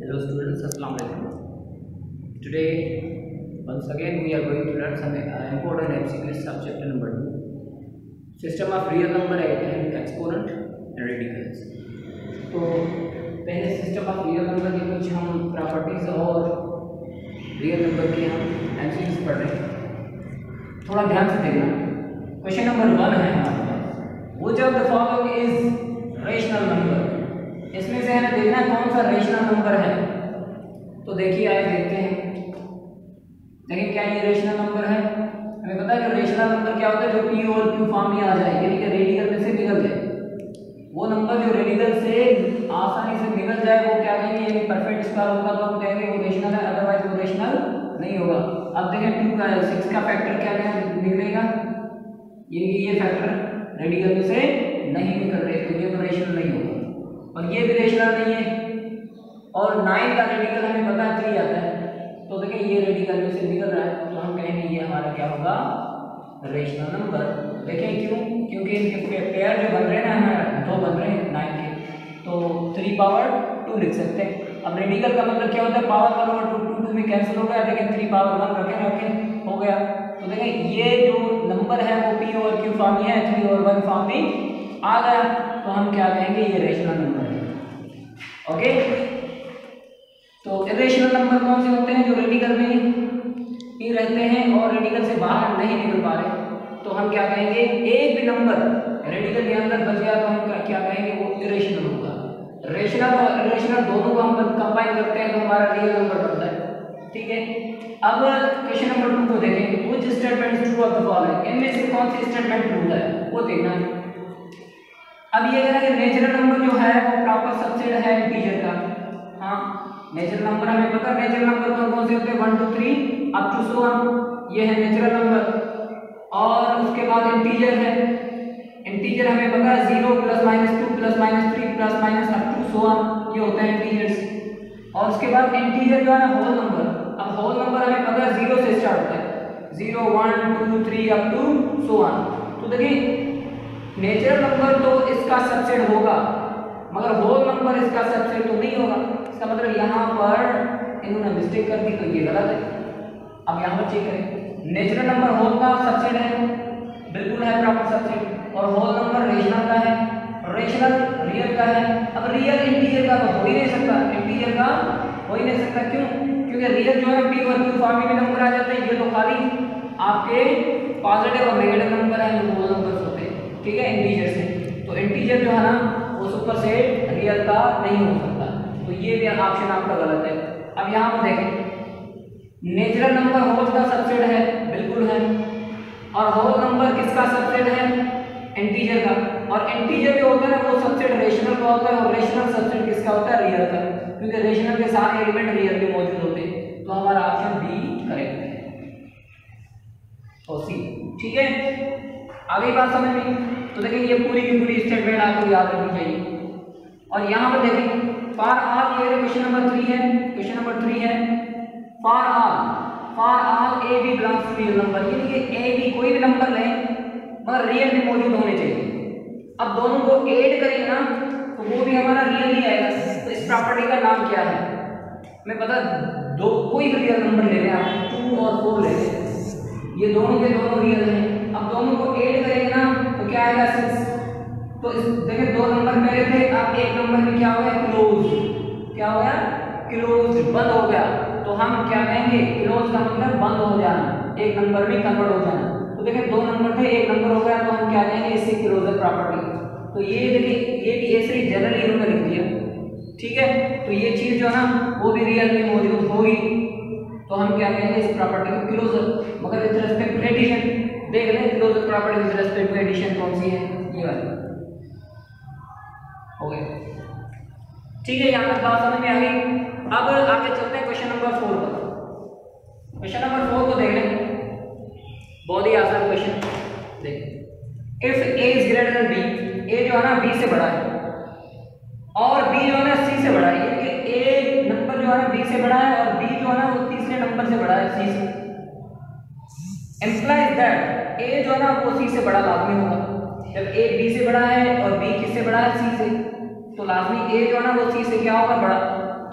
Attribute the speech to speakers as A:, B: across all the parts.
A: Hello students, Assalamu alaikum. Today once again we are going to learn some important MCQs subchapter number 2, system of real number and exponent and radicals. तो पहले system of real number की कुछ हम properties और real number की हम MCQs पढ़ रहे हैं। थोड़ा ध्यान से देखना। क्वेश्चन नंबर 1 है हमारे पास, which of the following is rational number. इसमें से हमें देखना है कौन सा रेशनल नंबर है। तो देखिए आइए देखते हैं। देखिए क्या ये रेशनल नंबर है। हमें पता है कि रेशनल नंबर क्या होता है, जो पी और क्यू फॉर्म में आ जाए, यानी कि रेडिकल में से निकल जाए। वो नंबर जो रेडिकल से आसानी से निकल जाए वो क्या कहेंगे, यानी परफेक्ट स्क्वायर होगा तो हम कहेंगे वो रेशनल है, अदरवाइज वो रेशनल नहीं होगा। अब देखें 2 का 6 का फैक्टर क्या निकलेगा, ये फैक्टर रेडिकल में से नहीं निकल रहे तो ये तो रेशनल नहीं होगा, और ये भी रेशनल नहीं है। और 9 का रेडिकल हमें पता है 3 आता है, तो देखिए ये रेडिकल में से निकल रहा है तो हम कहेंगे ये हमारा क्या होगा, रेशनल नंबर। देखें क्यों, क्योंकि इनके पेयर जो बन रहे हैं ना, हमारे 2 बन रहे हैं 9 के, तो 3 पावर 2 लिख सकते हैं। अब रेडिकल का मतलब क्या होता है, पावर 1 और 2 में कैंसिल हो गया। देखें 3 पावर 1 रखें हो गया। तो देखें ये जो नंबर है वो पी और क्यू फॉर्म में है, 3 और 1 फॉर्म में आ गया, तो हम क्या कहेंगे ये रेशनल नंबर है। ओके, तो इरेशनल नंबर कौन से होते हैं, जो रेडिकल में ही रहते हैं और रेडिकल से बाहर नहीं निकल पा रहे, तो हम क्या कहेंगे, एक भी नंबर रेडिकल के अंदर बच गया तो हम क्या कहेंगे, वो इरेशनल होगा। रेशनल और इरेशनल दोनों को हम कंबाइन करते हैं तो हमारा रियल नंबर बनता है। ठीक है, अब क्वेश्चन नंबर 2 को देखेंगे, which statement is true of the following. इनमें से कौन सी स्टेटमेंट ट्रू है वो देखना है। अब ये कह रहा है कि नेचुरल नंबर जो है वो प्रॉपर सबसेट है इंटीजर का। हाँ, नेचुरल नंबर हमें पता है, नेचुरल नंबर कौन से होते हैं, 1 2 3 अप टू सो ऑन, ये है नेचुरल नंबर। और उसके बाद इंटीजर है, इंटीजर हमें पता है 0 +-2 +-3 +- अप टू सो ऑन, ये होते हैं इंटीजर्स। और उसके बाद इंटीजर जो है ना होल नंबर। अब होल नंबर हमें पता है 0 से स्टार्ट होता है, 0 1 2 3 अप टू सो ऑन। तो देखिए नेचुरल नंबर तो इसका सबसेट होगा, मगर होल नंबर इसका सबसेट तो नहीं होगा। इसका मतलब यहाँ पर इन्होंने मिस्टेक कर दी, तो ये गलत है। अब यहाँ पर चेक करें, नेचुरल नंबर होल का सबसेट है, बिल्कुल है प्रॉपर सबसेट, और होल नंबर रेशनल का है, रेशनल रियल का है। अब रियल इंटीजर का तो हो ही नहीं सकता, इंटीजर का हो ही नहीं सकता। क्यों, क्योंकि रियल जो है पी और क्यू फॉर्म में नंबर आ जाते हैं, ये तो खाली आपके पॉजिटिव और नेगेटिव नंबर है, जो होल नंबर्स होते हैं। ठीक है, इंटीजर से तो इंटीजर जो है ना वो सुपर सेट रियल का नहीं हो सकता, तो ये भी ऑप्शन आपका गलत है। अब यहाँ पर देखें, नेचुरल नंबर होल का सबसेट है, बिल्कुल है, और होल नंबर किसका सबसेट है, इंटीजर का। और इंटीजर जो होता है ना वो सबसेट रेशनल का होता है, और रेशनल सबसेट किसका होता है, रियल का, क्योंकि रेशनल के सारे एलिमेंट रियल में मौजूद होते हैं। तो हमारा ऑप्शन बी करेक्ट है, और सी। ठीक है, आगे बात समझ में। तो देखिए ये पूरी की पूरी स्टेटमेंट आपको याद रखनी चाहिए। और यहाँ पर देखिए फॉर ऑल, ये क्वेश्चन नंबर 3 है, क्वेश्चन नंबर 3 है for all A B belongs to real number, यानी कि ए बी कोई भी नंबर लें मगर रियल में मौजूद होने चाहिए। अब दोनों को ऐड करेंगे ना तो वो भी हमारा रियल ही आएगा। तो इस प्रॉपर्टी का नाम क्या है, हमें पता, दो कोई भी रियल नंबर ले लें आप, 2 और 4 ले लें, ये दोनों के दोनों रियल हैं। अब दोनों को ऐड करेंगे ना तो क्या आएगा, 6। तो इस देखिए 2 नंबर पहले थे, अब एक नंबर में क्या हो गया, क्लोज, क्या हो गया, क्लोज, बंद हो गया। तो हम क्या कहेंगे, क्लोज का मतलब बंद हो जाना, एक नंबर में कन्वर्ट हो जाना। तो देखिए 2 नंबर थे, एक नंबर हो गया, तो हम क्या कहेंगे, इससे क्लोजर प्रॉपर्टी। तो ये देखिए ये भी ऐसे ही जनरली इन्होंने लिख दिया। ठीक है, तो ये चीज जो है ना वो भी रियल में मौजूद होगी, तो हम क्या कहेंगे इस प्रॉपर्टी को क्लोजर। मगर विद रिस्पेक्ट टू एडिशन देख लें, closure property with respect to addition कौन सी है, ये वाली। ओके, ठीक है, यहाँ तक बात समझ में आ गई। अब आगे चलते हैं क्वेश्चन नंबर 4 पर। क्वेश्चन नंबर 4 को देख लें, बहुत ही आसान क्वेश्चन। देख, if A is greater than B, A जो है ना बी से बड़ा है और बी जो है ना सी से बड़ा है, यानी कि ए नंबर जो है ना बी से बड़ा है और बी जो है ना वो तीसरे नंबर से बड़ा है, सी से। इम्प्लाइज दैट ए जो है ना वो सी से बड़ा लाजमी होगा। जब ए बी से बड़ा है और बी किससे बड़ा है, सी से, तो लाजमी ए जो है ना वो सी से क्या होगा, बड़ा।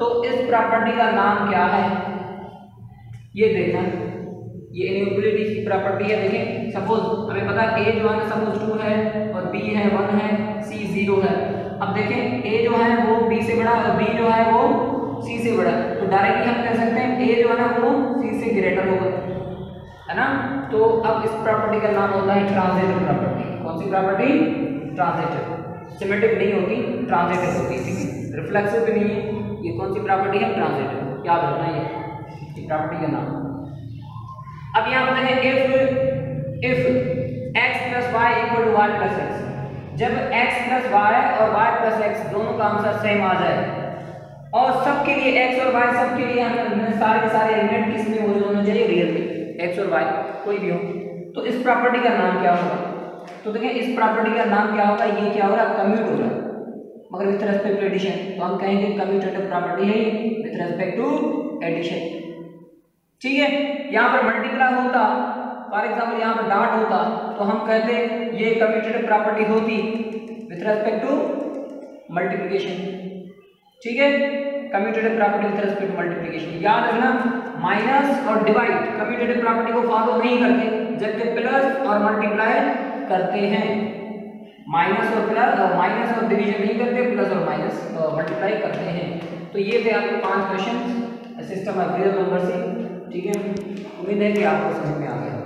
A: तो इस प्रॉपर्टी का नाम क्या है, ये देखना। ये इनइक्वालिटी की प्रॉपर्टी है। देखें सपोज हमें पता है ए जो है सपोज 2 है और बी है 1 है, सी 0 है। अब देखें ए जो है वो बी से बड़ा और बी जो है वो सी से बड़ा, तो डायरेक्टली हम कह सकते हैं ए जो है ना वो सी से ग्रेटर होगा, है ना। तो अब इस प्रॉपर्टी का नाम होता है ट्रांजिटिव प्रॉपर्टी। कौन सी प्रॉपर्टी? ट्रांजिटिव। सिमेट्रिक नहीं होती, ट्रांजिटिव होती है, ठीक है, रिफ्लेक्सिव भी नहीं है। ये कौन सी प्रॉपर्टी है? ट्रांजिटिव। याद रखना ये प्रॉपर्टी का नाम। अब यहाँ पर देखें if x plus Y equal to Y plus X, जब x प्लस वाई और y प्लस एक्स दोनों का आंसर सेम आ जाए और सबके लिए x और y सबके लिए हमें सारे के सारे एलिमेंट किस में मौजूद होने चाहिए? रियल में, x और y कोई भी हो, तो इस प्रॉपर्टी का नाम क्या होगा? तो देखें इस प्रॉपर्टी का नाम क्या होगा? ये क्या होगा? कम्यूट होगा, मगर विथ रेस्पेक्ट टू एडिशन, तो हम कहेंगे कम्यूटेटिव प्रॉपर्टी है विथ रेस्पेक्ट टू एडिशन, ठीक है। यहाँ पर मल्टीप्लाई होता, फॉर एग्जाम्पल यहाँ पर डॉट होता, तो हम कहते ये कम्यूटेटिव प्रॉपर्टी होती विथ रेस्पेक्ट टू मल्टीप्लिकेशन, ठीक है। Commutative property with respect to multiplication. याद रखना माइनस और डिवाइड कम्यूटेटिव प्रॉपर्टी को फॉलो नहीं करते, जबकि प्लस और मल्टीप्लाई करते हैं। माइनस और प्लस, माइनस और डिवीजन नहीं करते, प्लस और माइनस मल्टीप्लाई करते हैं। तो ये थे आपके 5 question system of real number से, ठीक है। उम्मीद है कि आपको समझ में आ गया।